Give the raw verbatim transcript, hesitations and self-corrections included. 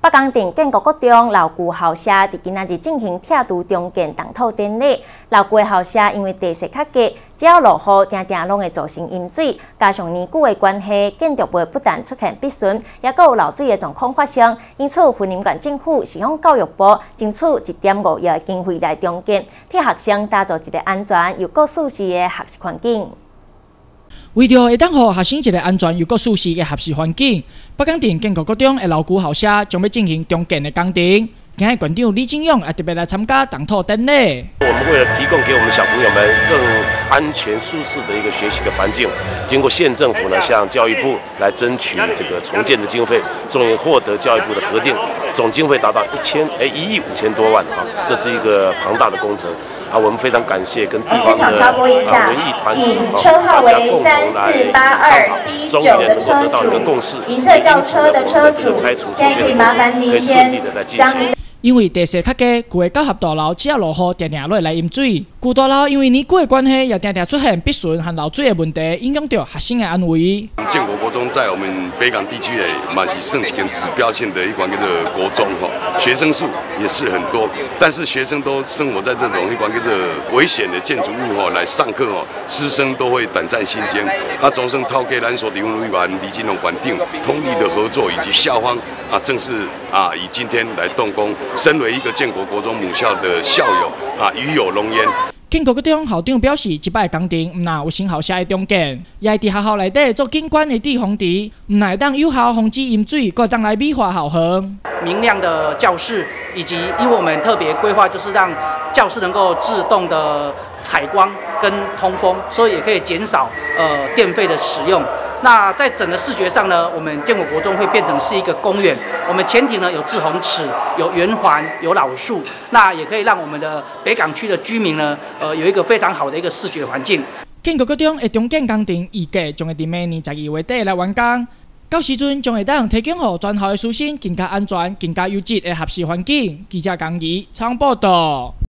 北港镇建国国中老旧校舍伫今仔日进行拆除重建动土典礼。老旧的校舍因为地势较低，只要落雨，定定拢会造成淹水。加上年久的关系，建筑物不但出现壁损，也阁有漏水的状况发生。因此，云林县政府是向教育部争取一点五亿的经费来重建，替学生打造一个安全又阁舒适的学习环境。 为着会当互学生一个安全又阁舒适的学习环境，北港镇建国国中的老旧校舍将要进行重建的工程。今日馆长李金勇也特别来参加动土典礼。 我们为了提供给我们小朋友们更安全舒适的一个学习的环境，经过县政府呢向教育部来争取这个重建的经费，终于获得教育部的核定，总经费达到一千哎一亿五千多万啊，这是一个庞大的工程。 啊，我们非常感谢跟地方的啊文艺团体， 车号为三四八二 D 九的车主，银色轿车的车主，现在可以麻烦您先将您。 因为地势较低，旧的九合大楼只要落雨，定定落来淹水。旧大楼因为年久的关系，也定定出现壁损和漏水的问题，影响到学生的安危。 建国国中在我们北港地区诶，嘛是算一间指标性的一款叫做国中哈，学生数也是很多，但是学生都生活在这种一款叫做危险的建筑物哈来上课哦，师生都会胆战心惊。啊，总算透过咱所提供委员李金龙环境通力的合作以及校方啊，正式啊以今天来动工。 身为一个建国国中母校的校友啊，与有荣焉。 建国国中校长表示，即摆工程唔但有新校舍的重建，也会伫学校内底做景观的地防池，唔但会当有效防止淹水，阁会当来美化校园。 明亮的教室，以及因为我们特别规划，就是让教室能够自动的采光跟通风，所以也可以减少呃电费的使用。 那在整个视觉上呢，我们建国国中会变成是一个公园。我们前庭呢有志洪池、有圆环、有老树，那也可以让我们的北港区的居民呢，呃，有一个非常好的一个视觉环境。 建国国中的重建工程预计将会伫明年十二月底来完工，到时阵将会当提供予全校的师生更加安全、更加优质的学习环境。记者江怡采访报道。